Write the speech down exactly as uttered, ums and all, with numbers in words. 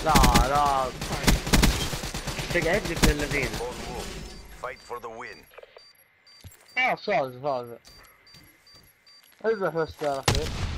لا لا تقعد لك للذين Fight for the win. اه فاز فاز اذبح بس يا اخي